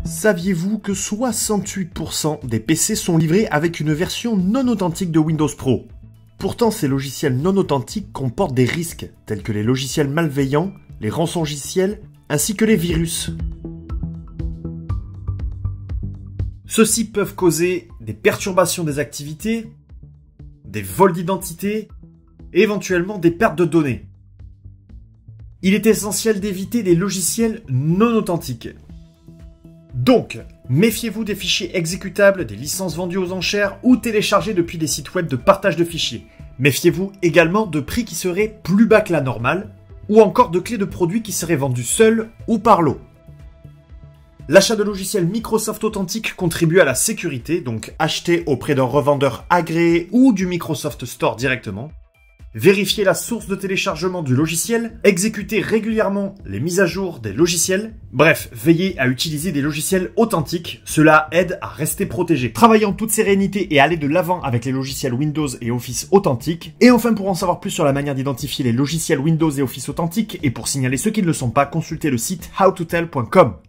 Saviez-vous que 68% des PC sont livrés avec une version non authentique de Windows Pro? Pourtant, ces logiciels non authentiques comportent des risques, tels que les logiciels malveillants, les rançongiciels, ainsi que les virus. Ceux-ci peuvent causer des perturbations des activités, des vols d'identité et éventuellement des pertes de données. Il est essentiel d'éviter les logiciels non authentiques. Donc, méfiez-vous des fichiers exécutables, des licences vendues aux enchères ou téléchargées depuis des sites web de partage de fichiers. Méfiez-vous également de prix qui seraient plus bas que la normale, ou encore de clés de produits qui seraient vendues seules ou par lot. L'achat de logiciels Microsoft authentiques contribue à la sécurité, donc achetez auprès d'un revendeur agréé ou du Microsoft Store directement. Vérifiez la source de téléchargement du logiciel, exécutez régulièrement les mises à jour des logiciels. Bref, veillez à utiliser des logiciels authentiques, cela aide à rester protégé. Travaillez en toute sérénité et allez de l'avant avec les logiciels Windows et Office authentiques. Et enfin, pour en savoir plus sur la manière d'identifier les logiciels Windows et Office authentiques, et pour signaler ceux qui ne le sont pas, consultez le site howtotell.com.